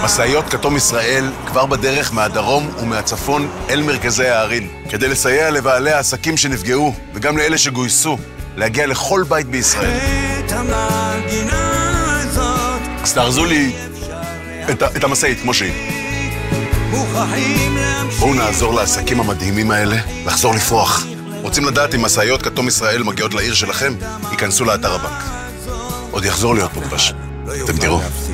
משאיות כתום ישראל כבר בדרך מהדרום ומהצפון אל מרכזי הערים, כדי לסייע לבעלי העסקים שנפגעו וגם לאלה שגויסו להגיע לכל בית בישראל. אז תארזו לי את המשאית כמו שהיא. בואו נעזור לעסקים המדהימים האלה לחזור לפרוח. רוצים לדעת אם משאיות כתום ישראל מגיעות לעיר שלכם? ייכנסו לאתר הבנק. עוד יחזור להיות מודבש. אתם תראו.